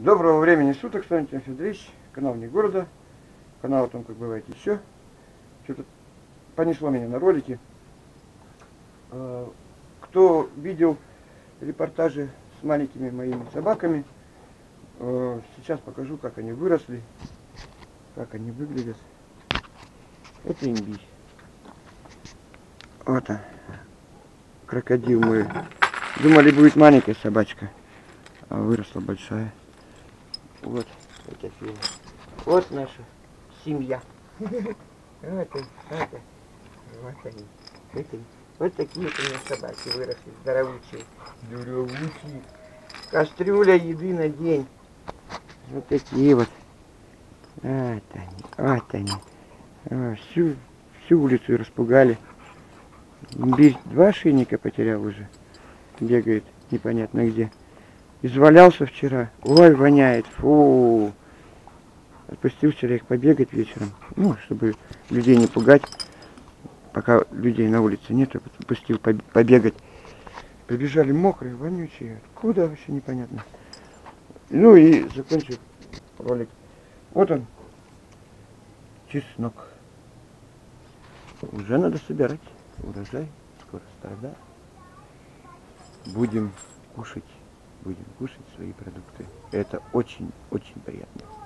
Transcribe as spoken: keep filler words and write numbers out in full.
Доброго времени суток, с вами Тимофей Федорович, канал «Не города», канал о том, как бывает еще. Что-то понесло меня на ролики. Кто видел репортажи с маленькими моими собаками, сейчас покажу, как они выросли, как они выглядят. Это имбирь. Вот он, крокодил мой. Думали, будет маленькая собачка, а выросла большая. Вот, вот такие. Вот наша семья. Вот они, вот они. Вот такие вот у меня собаки выросли, здоровучие. Здоровучие. Кастрюля еды на день. Вот такие вот. Вот они, вот они. А, всю, всю улицу распугали. Имбирь два ошейника потерял уже. Бегает непонятно где. Извалялся вчера. Ой, воняет. Фу. Отпустил вчера их побегать вечером. Ну, чтобы людей не пугать. Пока людей на улице нет, отпустил побегать. Побежали мокрые, вонючие. Куда вообще непонятно. Ну и закончил ролик. Вот он. Чеснок. Уже надо собирать. Урожай. Скоро страдает. Будем кушать. Будем кушать свои продукты. Это очень-очень приятно.